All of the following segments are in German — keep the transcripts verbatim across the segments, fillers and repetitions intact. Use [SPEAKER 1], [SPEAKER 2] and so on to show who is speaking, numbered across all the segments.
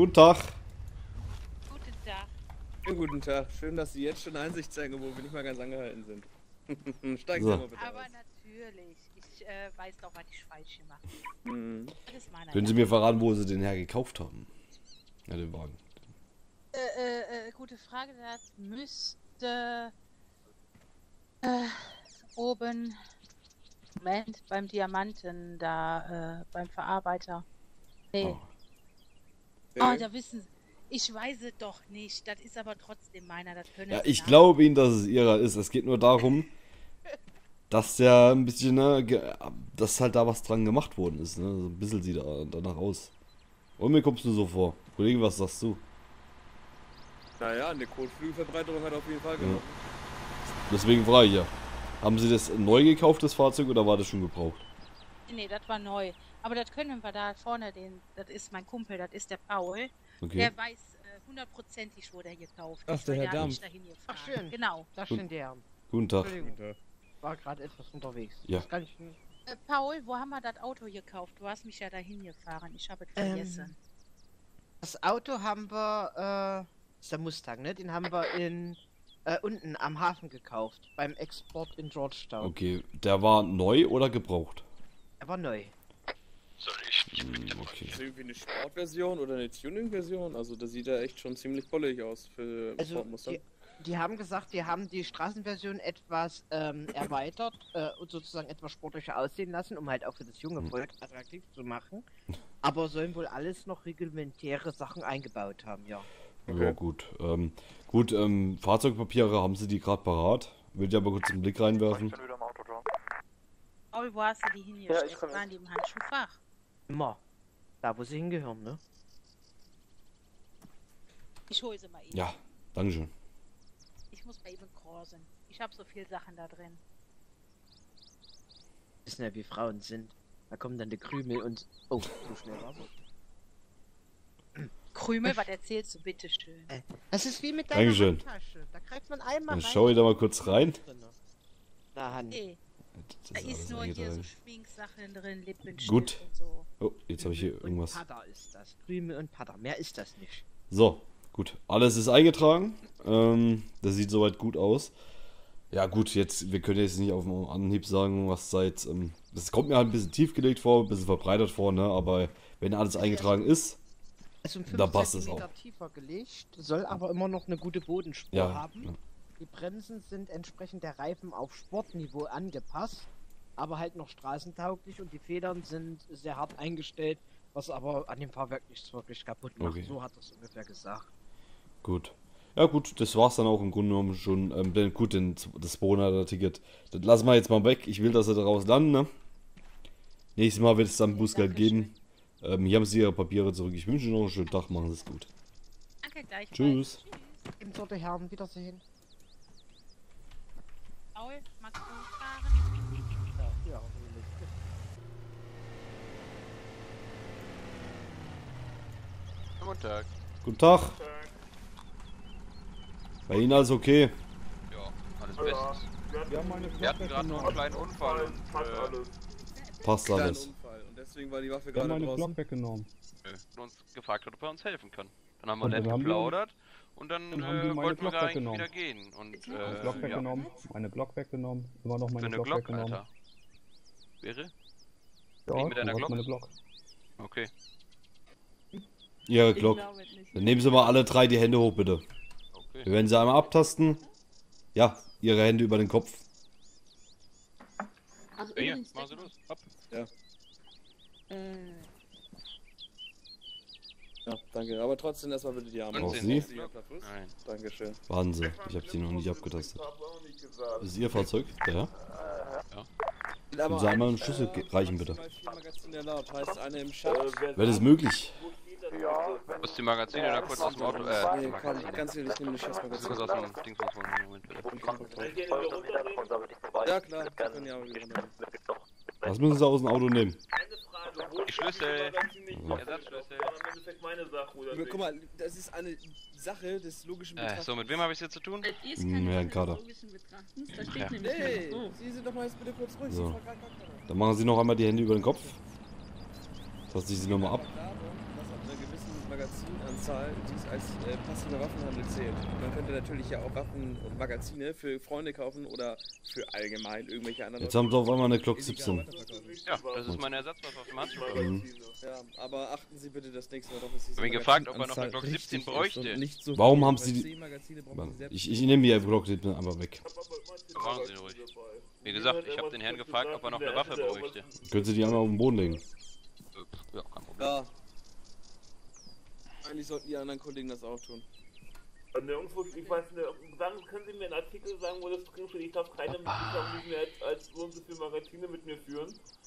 [SPEAKER 1] Guten Tag.
[SPEAKER 2] Guten Tag.
[SPEAKER 3] Ja, guten Tag. Schön, dass Sie jetzt schon Einsicht zeigen, wo wir nicht mal ganz angehalten sind. Steigen
[SPEAKER 1] So.
[SPEAKER 3] Sie mal bitte
[SPEAKER 2] Aber
[SPEAKER 3] aus.
[SPEAKER 2] natürlich. Ich äh, weiß doch, was ich falsch gemacht habe.
[SPEAKER 3] Mhm.
[SPEAKER 2] Das ist meiner.
[SPEAKER 1] Können Sie mir verraten, wo Sie den her gekauft haben? Ja, den Wagen.
[SPEAKER 2] Äh, äh, äh, gute Frage. Das müsste äh, oben, Moment, beim Diamanten, da, äh, beim Verarbeiter. Nee.
[SPEAKER 1] Oh.
[SPEAKER 2] Oh,
[SPEAKER 3] Okay.
[SPEAKER 2] da wissen Sie. Ich weiß es doch nicht. Das ist aber trotzdem meiner. Das können
[SPEAKER 1] Ja,
[SPEAKER 2] Sie
[SPEAKER 1] ich
[SPEAKER 2] nach-
[SPEAKER 1] glaube Ihnen, dass es Ihrer ist. Es geht nur darum, dass der ein bisschen, ne, ge- dass halt da was dran gemacht worden ist. Ne? So ein bisschen sieht er danach aus. Und mir kommst du so vor. Kollege, was sagst du?
[SPEAKER 3] Naja, eine Kotflügelverbreiterung hat auf jeden Fall genommen.
[SPEAKER 1] Deswegen frage ich ja. Haben Sie das neu gekauft, das Fahrzeug, oder war das schon gebraucht?
[SPEAKER 2] Nee, das war neu. Aber das können wir da vorne, den, das ist mein Kumpel, das ist der Paul.
[SPEAKER 1] Okay.
[SPEAKER 2] Der weiß äh, hundertprozentig, wo der gekauft
[SPEAKER 3] Ach,
[SPEAKER 2] ist.
[SPEAKER 3] der
[SPEAKER 2] weil
[SPEAKER 3] Herr
[SPEAKER 2] der hat
[SPEAKER 3] Dampf.
[SPEAKER 2] mich dahin gefahren.
[SPEAKER 4] Ach, schön.
[SPEAKER 2] Genau.
[SPEAKER 4] Das
[SPEAKER 1] Gut.
[SPEAKER 4] sind der.
[SPEAKER 1] Guten Tag.
[SPEAKER 4] Entschuldigung,
[SPEAKER 3] Guten Tag.
[SPEAKER 4] war gerade etwas unterwegs.
[SPEAKER 1] Ja.
[SPEAKER 4] Das kann ich nicht.
[SPEAKER 2] Äh, Paul, wo haben wir das Auto gekauft? Du hast mich ja dahin gefahren. Ich habe es
[SPEAKER 4] Ähm,
[SPEAKER 2] vergessen.
[SPEAKER 4] Das Auto haben wir, äh, das ist der Mustang, ne? Den haben wir in, äh, unten am Hafen gekauft. Beim Export in Georgetown.
[SPEAKER 1] Okay, der war neu oder gebraucht?
[SPEAKER 4] Er war neu.
[SPEAKER 1] Hm, okay.
[SPEAKER 3] Ist das irgendwie eine Sportversion oder eine Tuning-Version? Also, das sieht ja echt schon ziemlich bullig aus für
[SPEAKER 4] Also,
[SPEAKER 3] Ford Mustang.
[SPEAKER 4] die, die haben gesagt, die haben die Straßenversion etwas ähm, erweitert äh, und sozusagen etwas sportlicher aussehen lassen, um halt auch für das junge Volk attraktiv zu machen. Aber sollen wohl alles noch reglementäre Sachen eingebaut haben, ja.
[SPEAKER 1] Ja,
[SPEAKER 3] Okay.
[SPEAKER 1] gut. Ähm, gut, ähm, Fahrzeugpapiere, haben Sie die gerade parat? Würde ich aber kurz einen Blick reinwerfen.
[SPEAKER 2] Paul, wo hast du die hingestellt? Waren die im Handschuhfach?
[SPEAKER 4] Immer. Da, wo sie hingehören, ne?
[SPEAKER 2] Ich hole sie mal eben.
[SPEAKER 1] Ja, dankeschön.
[SPEAKER 2] Ich muss mal eben korsen. Ich habe so viele Sachen da drin.
[SPEAKER 4] Wissen ja, wie Frauen sind. Da kommen dann die Krümel und... Oh, so schnell war's.
[SPEAKER 2] Krümel, was erzählst du? Bitteschön.
[SPEAKER 4] Äh, Das ist wie mit deiner
[SPEAKER 1] Dankeschön.
[SPEAKER 4] Handtasche. Da greift man einmal
[SPEAKER 1] Dann
[SPEAKER 4] rein.
[SPEAKER 1] schaue ich da mal kurz rein.
[SPEAKER 4] Na, Hand.
[SPEAKER 2] Nee,
[SPEAKER 1] Das
[SPEAKER 2] da
[SPEAKER 1] ist
[SPEAKER 2] ist
[SPEAKER 1] alles
[SPEAKER 2] nur hier so
[SPEAKER 1] eingetragen.
[SPEAKER 2] Schminksachen drin, Lippenstift
[SPEAKER 1] Gut.
[SPEAKER 2] und so.
[SPEAKER 1] Oh, jetzt habe ich hier
[SPEAKER 4] Und
[SPEAKER 1] irgendwas.
[SPEAKER 4] Patter ist das. Krümel und Patter. Mehr ist das nicht.
[SPEAKER 1] So, gut. Alles ist eingetragen. Ähm, das sieht soweit gut aus. Ja gut, jetzt, wir können jetzt nicht auf den Anhieb sagen, was seit... Ähm, das kommt mir halt ein bisschen tiefgelegt vor, ein bisschen verbreitert vor, ne? Aber wenn alles eingetragen ist,
[SPEAKER 4] Es ist um
[SPEAKER 1] Da
[SPEAKER 4] fünf
[SPEAKER 1] passt es
[SPEAKER 4] Zentimeter tiefer gelegt, soll aber immer noch eine gute Bodenspur
[SPEAKER 1] ja,
[SPEAKER 4] haben.
[SPEAKER 1] ja.
[SPEAKER 4] Die Bremsen sind entsprechend der Reifen auf Sportniveau angepasst, aber halt noch straßentauglich und die Federn sind sehr hart eingestellt, was aber an dem Fahrwerk nichts wirklich kaputt macht.
[SPEAKER 1] Okay.
[SPEAKER 4] So hat er es ungefähr gesagt.
[SPEAKER 1] Gut. Ja gut, das war's dann auch im Grunde genommen schon. Ähm, denn gut, den, das zwei-Monate-Ticket, das lassen wir jetzt mal weg. Ich will, dass sie daraus landen, ne? Nächstes Mal wird es dann Bußgeld geben. Ähm, hier haben Sie Ihre Papiere zurück. Ich wünsche Ihnen noch einen schönen Tag. Machen Sie es gut.
[SPEAKER 2] Danke gleich.
[SPEAKER 1] Tschüss.
[SPEAKER 4] Ebenso, die Herren, Wiedersehen.
[SPEAKER 2] Paul, magst du fahren?
[SPEAKER 4] Ja, ja,
[SPEAKER 5] Guten Tag.
[SPEAKER 1] Guten Tag. Bei Ihnen alles okay?
[SPEAKER 5] Ja, alles bestens.
[SPEAKER 6] Wir haben eine
[SPEAKER 5] Wir hatten gerade noch einen kleinen Unfall und äh,
[SPEAKER 1] Passt
[SPEAKER 3] Kleiner
[SPEAKER 1] alles.
[SPEAKER 3] Unfall. Und deswegen war die Waffe
[SPEAKER 6] Wir haben
[SPEAKER 3] gerade
[SPEAKER 6] meine
[SPEAKER 3] draußen.
[SPEAKER 6] Glock weggenommen.
[SPEAKER 5] äh, uns gefragt hat, ob er uns helfen kann. Dann haben wir
[SPEAKER 6] Und
[SPEAKER 5] nett
[SPEAKER 6] dann haben die-
[SPEAKER 5] geplaudert und dann,
[SPEAKER 6] dann haben die
[SPEAKER 5] äh,
[SPEAKER 6] meine
[SPEAKER 5] wollten wir
[SPEAKER 6] Glock
[SPEAKER 5] gar nicht
[SPEAKER 6] weggenommen.
[SPEAKER 5] wieder gehen. Und
[SPEAKER 6] Meine
[SPEAKER 5] äh,
[SPEAKER 6] Glock
[SPEAKER 5] ja,
[SPEAKER 6] weggenommen, meine Glock weggenommen, immer noch
[SPEAKER 5] für
[SPEAKER 6] meine
[SPEAKER 5] eine
[SPEAKER 6] Glock,
[SPEAKER 5] Glock,
[SPEAKER 6] weggenommen.
[SPEAKER 5] Alter. Wäre?
[SPEAKER 6] Ja,
[SPEAKER 5] Wie mit
[SPEAKER 6] du
[SPEAKER 5] einer
[SPEAKER 6] hast
[SPEAKER 5] Glock?
[SPEAKER 6] meine Glock.
[SPEAKER 5] Okay.
[SPEAKER 1] Ihre Glock. Dann nehmen Sie mal alle drei die Hände hoch, bitte.
[SPEAKER 5] Okay.
[SPEAKER 1] Wir werden Sie einmal abtasten. Ja, Ihre Hände über den Kopf.
[SPEAKER 7] Also
[SPEAKER 5] Ja, hier,
[SPEAKER 7] übrigens,
[SPEAKER 5] machen Sie los. Hopp.
[SPEAKER 7] äh,
[SPEAKER 3] Ja, danke. Aber trotzdem erstmal bitte die Arme.
[SPEAKER 5] Und
[SPEAKER 1] Auch
[SPEAKER 5] sehen
[SPEAKER 1] Sie?
[SPEAKER 5] Sie? Nein.
[SPEAKER 3] Dankeschön.
[SPEAKER 1] Warten Sie, ich habe Sie noch nicht abgetastet. Das ist Ihr Fahrzeug? Der Herr? Können Sie einmal einen Schlüssel ge- reichen, bitte?
[SPEAKER 3] Heißt eine im Schacht.
[SPEAKER 1] Wäre das möglich?
[SPEAKER 5] Muss die Magazine da kurz aus dem Auto, äh, die
[SPEAKER 3] Nee, komm,
[SPEAKER 5] Magazine.
[SPEAKER 3] ganz ehrlich, nimm mich
[SPEAKER 5] Kurz
[SPEAKER 3] Schatzmagazin.
[SPEAKER 5] aus dem Ding holen. Moment, bitte.
[SPEAKER 3] Ja klar, wir können ja auch wieder runternehmen.
[SPEAKER 1] Was müssen Sie aus dem Auto nehmen?
[SPEAKER 5] Die Schlüssel. Ersatzschlüssel.
[SPEAKER 3] Guck mal, das ist eine Sache des logischen
[SPEAKER 5] Äh,
[SPEAKER 3] Betrachtens.
[SPEAKER 5] so, mit wem habe ich es hier zu tun?
[SPEAKER 7] es ist
[SPEAKER 1] Hm,
[SPEAKER 7] keine
[SPEAKER 1] Herrn
[SPEAKER 7] Sache des
[SPEAKER 1] Kader.
[SPEAKER 7] logischen Betrachtens, da steht
[SPEAKER 5] Ja.
[SPEAKER 7] nämlich
[SPEAKER 3] Nee,
[SPEAKER 7] nur so.
[SPEAKER 3] Sie sind doch mal jetzt bitte kurz ruhig.
[SPEAKER 1] So.
[SPEAKER 3] Sie fragt gar keinen Kader.
[SPEAKER 1] Dann machen Sie noch einmal die Hände über den Kopf. Taste ich Sie nochmal ab.
[SPEAKER 3] Darum, dass ab einer gewissen Magazinanzahl, die es als äh, passiver Waffenhandel zählt. Man könnte natürlich ja auch Waffen und Magazine für Freunde kaufen oder für allgemein irgendwelche anderen.
[SPEAKER 1] Jetzt haben sie auf einmal eine Glock siebzehn.
[SPEAKER 5] Ja, das ist mein Ersatzwaffe auf dem Handschuh.
[SPEAKER 1] Mhm.
[SPEAKER 3] Ja, aber achten Sie bitte das nächste Mal drauf, dass
[SPEAKER 5] Ich
[SPEAKER 3] diese
[SPEAKER 5] hab ihn gefragt, ob er noch
[SPEAKER 3] Magazinanzahl
[SPEAKER 5] eine Glock siebzehn
[SPEAKER 3] richtig ist
[SPEAKER 5] bräuchte.
[SPEAKER 3] und nicht so
[SPEAKER 1] Warum
[SPEAKER 3] viel,
[SPEAKER 1] haben
[SPEAKER 3] weil
[SPEAKER 1] Sie die-
[SPEAKER 3] zehn Magazine brauchen Sie selbst.
[SPEAKER 1] Ich, ich nehme die Glock siebzehn einfach weg.
[SPEAKER 5] Machen Sie ruhig. Wie gesagt, ich habe den Herrn gefragt, ob er noch eine Waffe bräuchte.
[SPEAKER 1] Können Sie die einmal auf den Boden legen?
[SPEAKER 5] Ja, kein Problem.
[SPEAKER 3] Ja. Eigentlich sollten die anderen Kollegen das auch tun.
[SPEAKER 8] Und irgendwo, ich weiß nicht, sagen, können Sie mir einen Artikel sagen, wo das drin steht, ich darf keine Mitgliedschaft nicht mehr als so und so viele Magazine mit mir führen?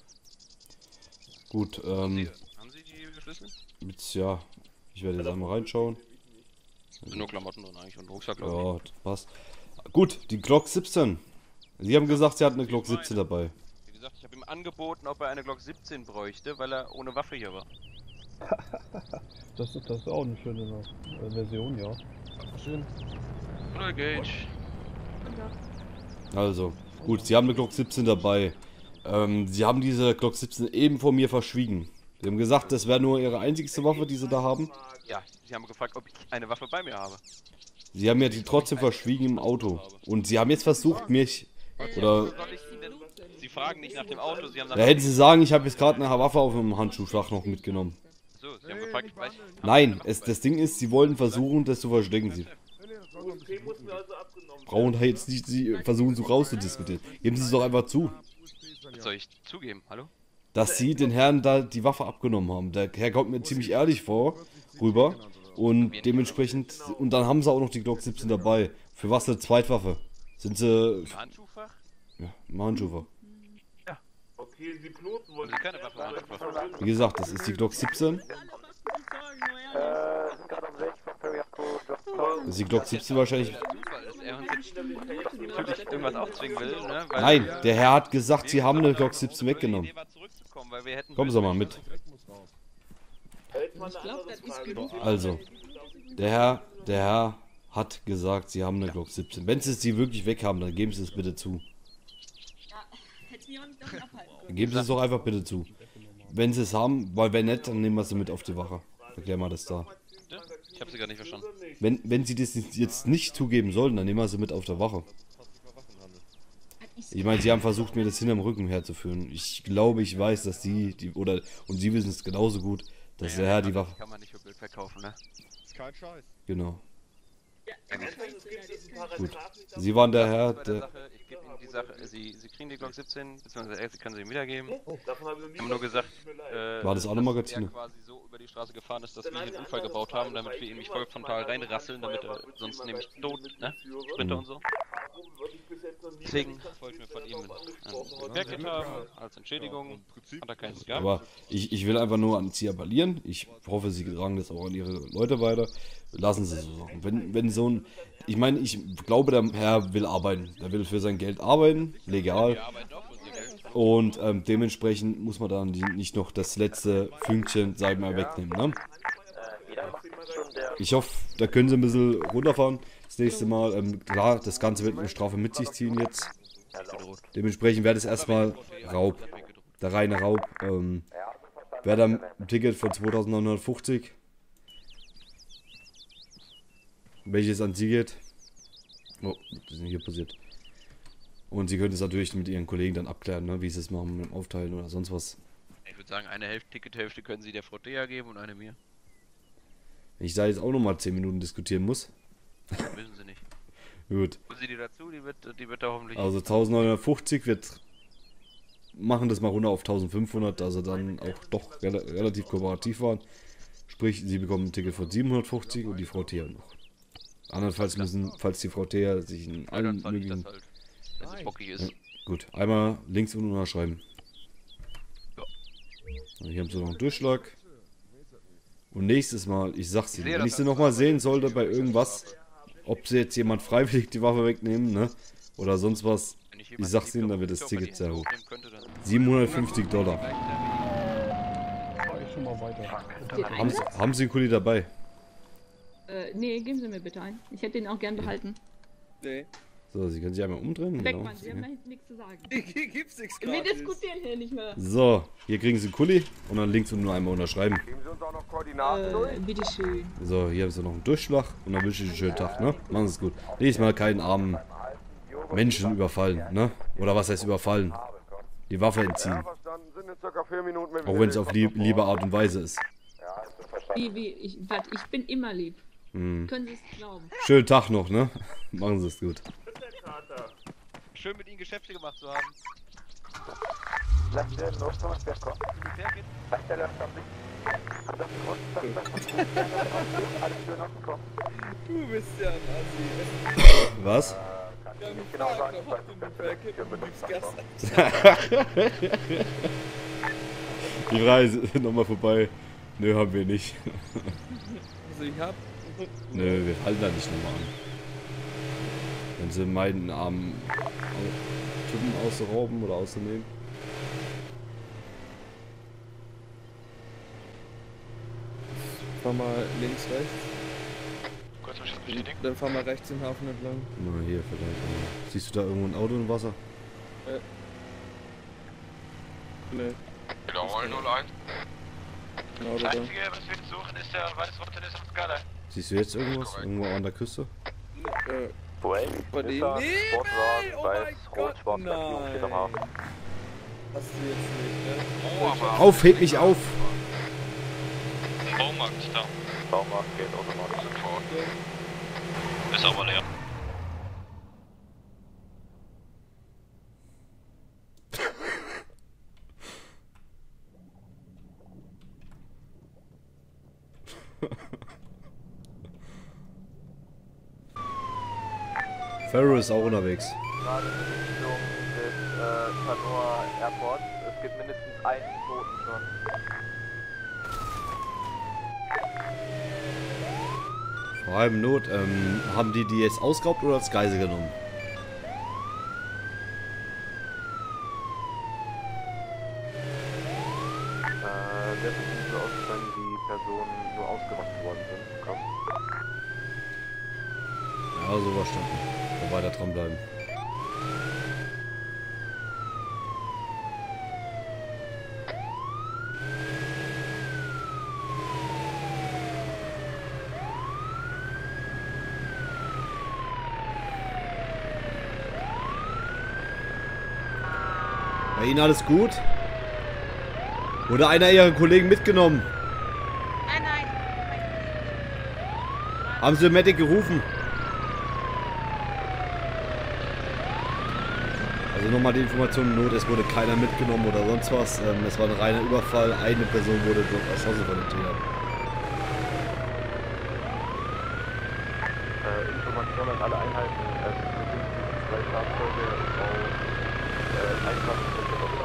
[SPEAKER 1] Gut,
[SPEAKER 5] Haben
[SPEAKER 1] ähm,
[SPEAKER 5] Sie, haben Sie die Schlüssel?
[SPEAKER 1] jetzt, ja, ich werde jetzt einmal reinschauen.
[SPEAKER 5] Sind nur Klamotten drin eigentlich und ein Rucksack, glaube
[SPEAKER 1] Ja, das passt. Gut, die Glock siebzehn. Sie haben gesagt, Sie hatten eine Glock siebzehn dabei.
[SPEAKER 5] ich. Wie gesagt, ich habe ihm angeboten, ob er eine Glock siebzehn bräuchte, weil er ohne Waffe hier war.
[SPEAKER 6] Das ist, das ist auch eine schöne äh, Version, ja.
[SPEAKER 3] Schön.
[SPEAKER 5] Oder Gage.
[SPEAKER 1] Also, gut, Sie haben eine Glock siebzehn dabei. Ähm, Sie haben diese Glock siebzehn eben vor mir verschwiegen. Sie haben gesagt, das wäre nur Ihre einzigste Waffe, die Sie da haben.
[SPEAKER 5] Ja, Sie haben gefragt, ob ich eine Waffe bei mir habe.
[SPEAKER 1] Sie haben ja die trotzdem verschwiegen im Auto. Und Sie haben jetzt versucht, mich... Oder...
[SPEAKER 5] Soll ich Ihnen denn... Sie fragen nicht nach dem Auto, Sie haben nach...
[SPEAKER 1] Da hätten Sie sagen, ich habe jetzt gerade eine Waffe auf dem Handschuhfach noch mitgenommen.
[SPEAKER 5] So, Sie haben gefragt, ich weiß...
[SPEAKER 1] Nein, es, das Ding ist, Sie wollen versuchen, das zu verstecken. Sie
[SPEAKER 8] U S P muss mir also abgenommen
[SPEAKER 1] brauchen da jetzt nicht Sie versuchen, so rauszudiskutieren. Geben Sie es doch einfach zu,
[SPEAKER 5] Was soll ich zugeben? Hallo?
[SPEAKER 1] dass Sie den Herrn da die Waffe abgenommen haben. Der Herr kommt mir ziemlich ehrlich vor, rüber. Und dementsprechend... Und dann haben Sie auch noch die Glock siebzehn dabei. Für was eine Zweitwaffe? Sind Sie...
[SPEAKER 5] Im Handschuhfach?
[SPEAKER 1] Ja, im Handschuhfach.
[SPEAKER 8] Okay, Sie knoten wollen.
[SPEAKER 5] Sie keine Waffe im Handschuhfach.
[SPEAKER 1] Wie gesagt, das ist die Glock siebzehn. Das ist die Glock siebzehn wahrscheinlich.
[SPEAKER 5] Zufall, dass er uns jetzt natürlich irgendwas aufzwingen will, ne? Weil
[SPEAKER 1] Nein, der Herr hat gesagt, Sie haben eine Glock siebzehn weggenommen.
[SPEAKER 5] Die Idee war zurückzukommen, weil wir hätten...
[SPEAKER 1] Kommen Sie mal mit.
[SPEAKER 8] Jetzt mal
[SPEAKER 7] Ich
[SPEAKER 8] eine
[SPEAKER 7] glaube,
[SPEAKER 8] andere
[SPEAKER 7] das ist
[SPEAKER 8] Frage.
[SPEAKER 7] genug.
[SPEAKER 1] Also, der Herr, der Herr hat gesagt, Sie haben eine Glock siebzehn. Wenn Sie sie wirklich weg haben, dann geben Sie es bitte zu.
[SPEAKER 7] Ja, hätte mich auch nicht davon abhalten können.
[SPEAKER 1] Geben Sie es doch einfach bitte zu. Wenn Sie es haben, weil wenn nicht, dann nehmen wir sie mit auf die Wache. Erklär mal das da.
[SPEAKER 5] Ich habe sie gar nicht verstanden.
[SPEAKER 1] Wenn, wenn Sie das jetzt nicht zugeben sollten, dann nehmen wir sie mit auf der Wache. Ich meine, Sie haben versucht, mir das hinterm Rücken herzuführen. Ich glaube, ich weiß, dass Sie, die, oder, und Sie wissen es genauso gut, dass der Herr die Waffe...
[SPEAKER 5] Kann man nicht für Bild verkaufen, ne?
[SPEAKER 1] Genau.
[SPEAKER 7] Ja,
[SPEAKER 5] Ja, gut.
[SPEAKER 7] das weißt du, das ist kein
[SPEAKER 1] Gut. Sie waren der Herr,
[SPEAKER 5] Bei der
[SPEAKER 1] der...
[SPEAKER 5] Sache, ich gebe Ihnen die Sache, Sie, Sie kriegen die Glock siebzehn, beziehungsweise er, Sie können sie ihm wiedergeben.
[SPEAKER 8] Davon habe ich noch nie
[SPEAKER 5] Wir haben nur gesagt, äh,
[SPEAKER 1] War das auch eine
[SPEAKER 5] dass
[SPEAKER 1] Magazine?
[SPEAKER 5] er quasi so über die Straße gefahren ist, dass wir hier einen Unfall gebaut haben, damit wir ihn nicht voll frontal reinrasseln, damit er sonst nämlich tot, ne? Sprinter und so. Deswegen wollten wir von ihm ein Repair-Kit haben, als Entschädigung. Hat er keins gehabt.
[SPEAKER 1] Aber ich, ich will einfach nur an Sie appellieren. Ich hoffe, Sie tragen das auch an Ihre Leute weiter. Lassen Sie es so. Wenn, wenn so ein... Ich meine, ich glaube, der Herr will arbeiten. Der will für sein Geld arbeiten, legal.
[SPEAKER 5] Wir arbeiten auch für unser Geld.
[SPEAKER 1] Und ähm, dementsprechend muss man dann die, nicht noch das letzte Fünkchen, sag ich mal, wegnehmen. Ne? Ich hoffe, da können Sie ein bisschen runterfahren. Das nächste Mal, ähm, klar, das Ganze wird eine Strafe mit sich ziehen jetzt. Dementsprechend wäre das erstmal Raub. Der reine Raub. Ähm, wäre dann ein Ticket von zweitausendneunhundertfünfzig. Welches an Sie geht. Oh, was ist denn hier passiert? Und Sie können es natürlich mit Ihren Kollegen dann abklären, ne, wie Sie es machen mit dem Aufteilen oder sonst was.
[SPEAKER 5] Ich würde sagen, eine Hälfte, Tickethälfte können Sie der Frotea geben und eine mir.
[SPEAKER 1] Wenn ich da jetzt auch nochmal zehn Minuten diskutieren muss.
[SPEAKER 5] Wissen Sie nicht.
[SPEAKER 1] Gut.
[SPEAKER 5] Holen Sie die dazu, die wird, die wird da hoffentlich...
[SPEAKER 1] Also eintausendneunhundertfünfzig wird... Machen das mal runter auf eintausendfünfhundert, da sie dann auch doch rel relativ kooperativ waren. Sprich, Sie bekommen ein Ticket von siebenhundertfünfzig und die Frau Thea noch. Andernfalls müssen, falls die Frau Thea sich in
[SPEAKER 5] Ja,
[SPEAKER 1] allen
[SPEAKER 5] dann zahl ich
[SPEAKER 1] möglichen...
[SPEAKER 5] das halt, wenn sie bockig ist.
[SPEAKER 1] Ja, gut, einmal links unten unterschreiben.
[SPEAKER 5] Ja.
[SPEAKER 1] Und hier haben Sie noch einen Durchschlag. Und nächstes Mal, ich sag's
[SPEAKER 5] Ich
[SPEAKER 1] Ihnen,
[SPEAKER 5] sehe
[SPEAKER 1] wenn
[SPEAKER 5] das
[SPEAKER 1] ich Sie
[SPEAKER 5] als
[SPEAKER 1] nochmal
[SPEAKER 5] Strafe.
[SPEAKER 1] sehen sollte bei irgendwas, ob Sie jetzt jemand freiwillig die Waffe wegnehmen, ne? Oder sonst was,
[SPEAKER 5] Wenn
[SPEAKER 1] ich
[SPEAKER 5] jemand
[SPEAKER 1] sag's
[SPEAKER 5] die
[SPEAKER 1] Ihnen, dann wird das
[SPEAKER 5] Körper
[SPEAKER 1] Ticket
[SPEAKER 5] die
[SPEAKER 1] sehr
[SPEAKER 5] Hände
[SPEAKER 1] hoch.
[SPEAKER 5] hochnehmen könnte, dann
[SPEAKER 1] siebenhundertfünfzig Dollar.
[SPEAKER 6] Fahr ich schon mal weiter.
[SPEAKER 1] Haben Sie, haben Sie einen Kuli dabei?
[SPEAKER 7] Äh, nee, geben Sie mir bitte ein. Ich hätte den auch gern behalten.
[SPEAKER 3] Nee.
[SPEAKER 1] So, Sie können sich einmal umdrehen.
[SPEAKER 7] Weg,
[SPEAKER 1] Genau.
[SPEAKER 7] Mann, Sie haben da hinten nichts zu sagen.
[SPEAKER 3] Hier gibt's nichts
[SPEAKER 7] Wir
[SPEAKER 3] gratis.
[SPEAKER 7] diskutieren hier nicht mehr.
[SPEAKER 1] So, hier kriegen Sie einen Kuli und dann links und nur einmal unterschreiben.
[SPEAKER 9] Geben Sie uns auch noch Koordinaten durch?
[SPEAKER 7] Äh, bitteschön.
[SPEAKER 1] So, hier haben Sie noch einen Durchschlag und dann wünsche ich einen schönen Tag, ne? Machen Sie es gut. Nächstes Mal keinen armen Menschen überfallen, ne? Oder was heißt überfallen? Die Waffe entziehen.
[SPEAKER 9] Verstanden, sind in circa vier Minuten, wenn wir
[SPEAKER 1] Auch wenn es auf lieb,
[SPEAKER 9] Helikopter
[SPEAKER 1] liebe Art und Weise ist.
[SPEAKER 7] Wie, wie, ich, warte, ich bin immer lieb.
[SPEAKER 1] Hm.
[SPEAKER 7] Können Sie es glauben?
[SPEAKER 1] Schönen Tag noch, ne? Machen Sie es gut.
[SPEAKER 5] Schön mit Ihnen Geschäfte gemacht zu haben.
[SPEAKER 3] Du bist ja ein Assi.
[SPEAKER 1] Was?
[SPEAKER 3] Wir haben gefragt, ob du mit Bergkit und du gibst Gas.
[SPEAKER 1] Die Reise nochmal vorbei. Nö, haben wir nicht.
[SPEAKER 3] Also ich hab...
[SPEAKER 1] Nö, wir halten da nicht nochmal an. Wenn sie meinen, einen armen Typen auszurauben oder auszunehmen.
[SPEAKER 3] Fahr mal links, rechts.
[SPEAKER 5] Kurz Bescheid bestätigen.
[SPEAKER 3] Dann fahr mal rechts den Hafen entlang.
[SPEAKER 1] Na, hier vielleicht. Siehst du da irgendwo ein Auto im Wasser?
[SPEAKER 3] Äh. Ne,
[SPEAKER 5] Wiederholen null eins.
[SPEAKER 3] genau
[SPEAKER 5] Das
[SPEAKER 3] da.
[SPEAKER 5] Einzige, was wir jetzt suchen, ist der weiße Rotte auf der Skala.
[SPEAKER 1] Siehst du jetzt irgendwas? Irgendwo an der Küste?
[SPEAKER 3] Äh,
[SPEAKER 9] Buey,
[SPEAKER 3] bei dem...
[SPEAKER 9] Nissan,
[SPEAKER 3] Nee,
[SPEAKER 9] Sportwagen,
[SPEAKER 3] oh
[SPEAKER 9] weiß,
[SPEAKER 3] mein
[SPEAKER 9] rot,
[SPEAKER 3] Gott,
[SPEAKER 9] schwarz, nein. Steht am Hafen.
[SPEAKER 3] Hast du jetzt nicht, ne?
[SPEAKER 5] Oh, aber...
[SPEAKER 1] Auf, heb mich auf!
[SPEAKER 5] Baumarkt da.
[SPEAKER 9] Baumarkt geht automatisch.
[SPEAKER 5] Sind vor Ort. Ist aber leer.
[SPEAKER 1] Ferro ist auch unterwegs.
[SPEAKER 9] Gerade in Richtung des äh, Sanoa Airport. Es gibt mindestens einen Toten schon.
[SPEAKER 1] Vor allem Not, ähm, haben die die jetzt ausgeraubt oder als Geisel genommen?
[SPEAKER 9] Äh, der sieht so aus, als wenn die Personen nur ausgeraubt worden sind. Komm.
[SPEAKER 1] Ja, so verstanden. Und weiter dranbleiben. Bei Ihnen alles gut? Wurde einer Ihrer Kollegen mitgenommen?
[SPEAKER 2] Nein, nein.
[SPEAKER 1] Haben Sie Medic gerufen? Also nochmal die Information, Not, es wurde keiner mitgenommen oder sonst was. Ähm, es war ein reiner Überfall, eine Person wurde dort erschossen von dem Täter.
[SPEAKER 9] Äh, Information an alle Einheiten. Es befinden sich zwei Fahrzeuge auf äh, Einsatzstelle.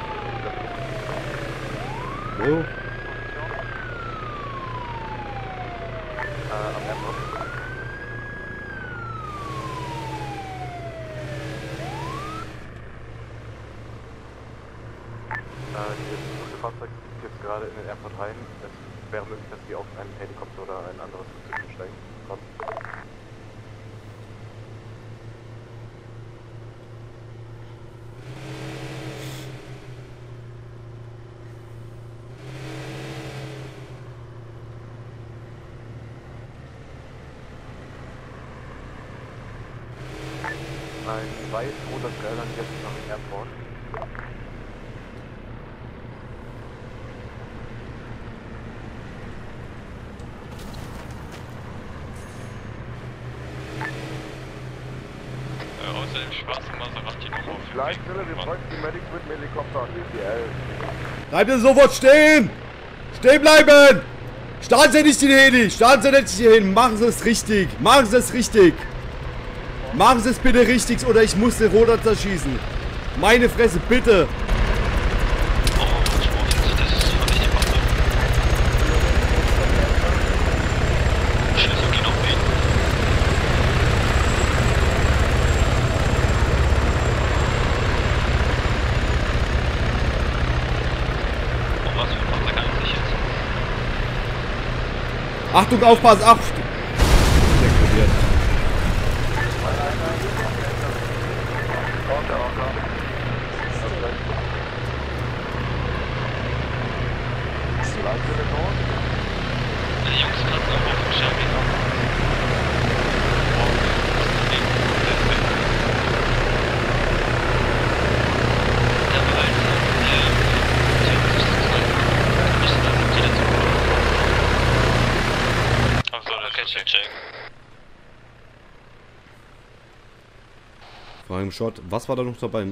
[SPEAKER 1] Wo?
[SPEAKER 9] Äh, am Airport. Äh, dieses Fahrzeug fliegt jetzt gerade in den Airport rein. Es wäre möglich, dass die auf einen Helikopter oder ein anderes Flugzeug umsteigen. Kommt. Ein weiß-roter Skyline jetzt nach dem Airport.
[SPEAKER 5] Äh, außer dem schwarzen Maserati noch auf.
[SPEAKER 9] Gleitstelle, wir bräuchten die Medics mit dem Helikopter und D P L.
[SPEAKER 1] Bleibt ihr sofort stehen! Stehen bleiben! Starten Sie nicht den Heli! Starten Sie nicht hier hin! Machen Sie es richtig! Machen Sie es richtig! Machen Sie es bitte richtig oder ich muss den Rotor zerschießen! Meine Fresse, bitte!
[SPEAKER 5] Oh, das ist völlig die Waffe. Schlüssel geht auf wen? Oh, was für ein Fahrzeug handelt sich jetzt?
[SPEAKER 1] Achtung, aufpassen! Ach! Explodiert. Prime Shot. Was war da noch dabei?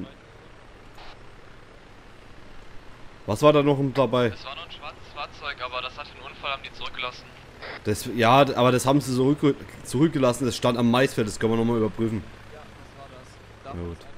[SPEAKER 1] Was war da noch dabei?
[SPEAKER 5] Es war nur ein schwarzes Fahrzeug, aber das hat den Unfall, haben die zurückgelassen.
[SPEAKER 1] Das, ja, aber das haben sie zurück, zurückgelassen. Das stand am Maisfeld. Das können wir nochmal überprüfen.
[SPEAKER 3] Ja, das war das. Da
[SPEAKER 1] Ja,
[SPEAKER 3] haben wir
[SPEAKER 1] gut.
[SPEAKER 3] uns